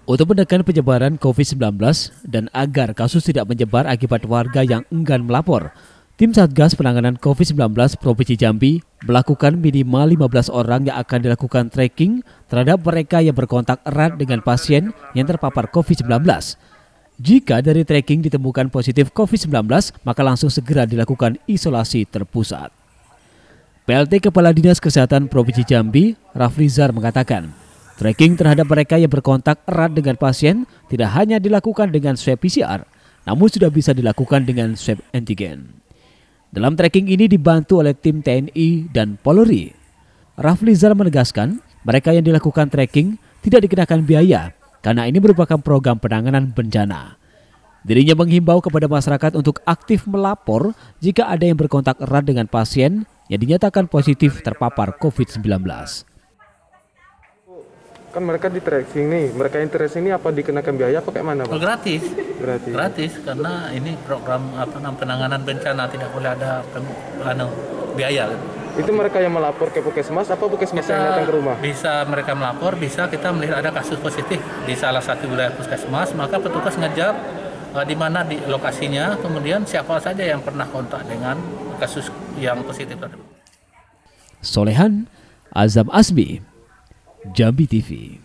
Untuk menekan penyebaran COVID-19 dan agar kasus tidak menyebar akibat warga yang enggan melapor, tim Satgas Penanganan COVID-19 Provinsi Jambi melakukan minimal 15 orang yang akan dilakukan tracking terhadap mereka yang berkontak erat dengan pasien yang terpapar COVID-19. Jika dari tracking ditemukan positif COVID-19, maka langsung segera dilakukan isolasi terpusat. PLT Kepala Dinas Kesehatan Provinsi Jambi, Raflizar mengatakan, tracking terhadap mereka yang berkontak erat dengan pasien tidak hanya dilakukan dengan swab PCR, namun sudah bisa dilakukan dengan swab antigen. Dalam tracking ini dibantu oleh tim TNI dan Polri. Raflizar menegaskan, mereka yang dilakukan tracking tidak dikenakan biaya karena ini merupakan program penanganan bencana. Dirinya menghimbau kepada masyarakat untuk aktif melapor jika ada yang berkontak erat dengan pasien yang dinyatakan positif terpapar COVID-19. Kan mereka di tracing nih, mereka yang tracing ini apa dikenakan biaya apa kayak mana, Pak? Gratis. Gratis. Gratis karena ini program penanganan bencana, tidak boleh ada biaya. Itu mereka yang melapor ke puskesmas apa puskesmas yang datang ke rumah? Bisa mereka melapor, bisa kita melihat ada kasus positif di salah satu wilayah puskesmas, maka petugas ngejar di mana di lokasinya, kemudian siapa saja yang pernah kontak dengan kasus yang positif tersebut. Solehan Azam Asmi, Jambi TV.